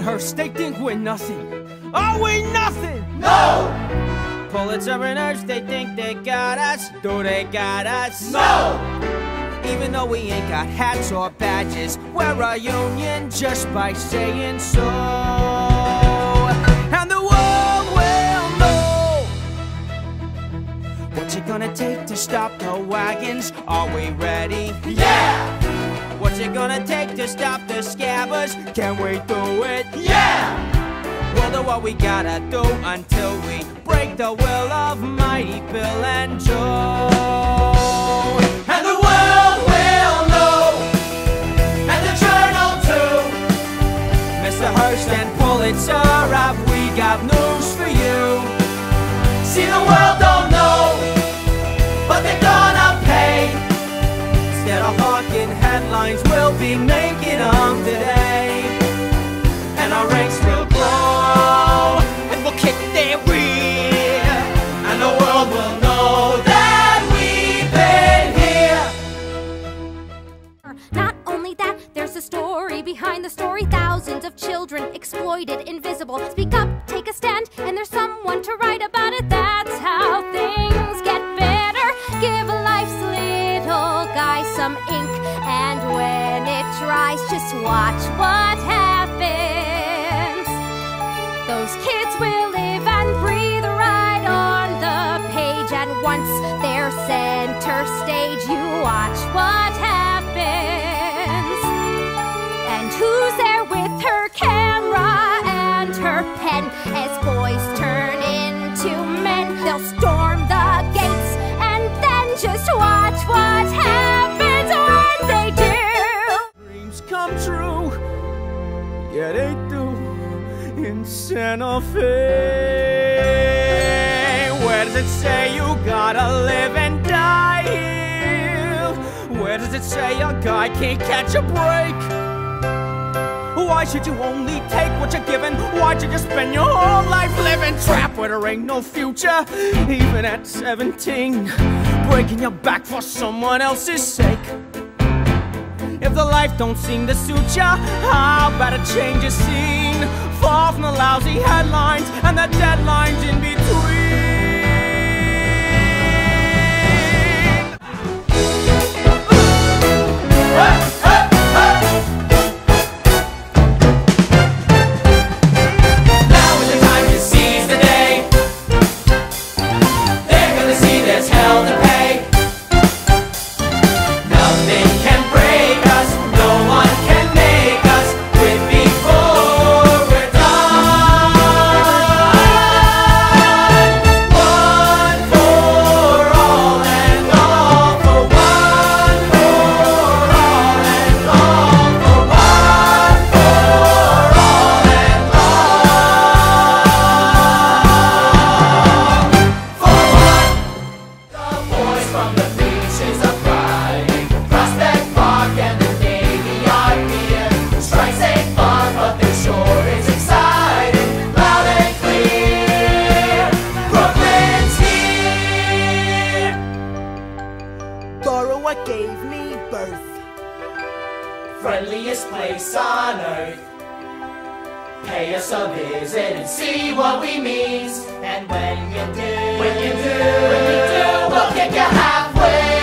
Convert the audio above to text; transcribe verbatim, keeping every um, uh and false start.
Hearst, they think we're nothing. Are we nothing? No! Pulitzer and Hearst, they think they got us. Do they got us? No! Even though we ain't got hats or badges, we're a union just by saying so. And the world will know. What's it gonna take to stop the wagons? Are we ready? Yeah! What's it gonna take to stop the scabbers? Can we do it? Yeah! We'll do what we gotta do until we break the will of mighty Bill and Joe. And the world will know, and the journal too. Mister Hearst and Pulitzer, have we got news for you? See, the world don't know, but they're gonna pay. Instead of hawking headlines, we'll be making them today. And our ranks will grow, and we'll kick their rear. And the world will know that we've been here. Not only that, there's a story behind the story. Thousands of children exploited, invisible. Speak up, take a stand, and there's someone to write about it. That's how things get better. Give life's little guy some ink, and when it dries, just watch what happens. Those kids will live and breathe right on the page, and once they're center stage, you watch what happens. And who's there with her camera and her pen? As boys turn into men, they'll storm the gates, and then just watch what happens when they do. Dreams come true, yeah they do, in Santa Fe. Where does it say you gotta live and die here? Where does it say a guy can't catch a break? Why should you only take what you're given? Why'd you just spend your whole life living trapped where there ain't no future? Even at seventeen, breaking your back for someone else's sake. If the life don't seem to suit ya, how about a change of scene? Far from the lousy headlines and the deadlines in between. Now is the time to seize the day. They're gonna see there's hell to pay. Nothing can break us, no one can make us quit before we're done. One for all and all for one for all and all for one for all and all for one. The boys from the beaches are crying, Prospect Park and the Navy Yard pier. Strikes ain't fun, but their shore is exciting. Loud and clear, Brooklyn's here. Borrow what gave me birth. Friendliest place on earth. Pay us a visit and see what we mean. And when you do, when you do, when you do, we'll kick you halfway.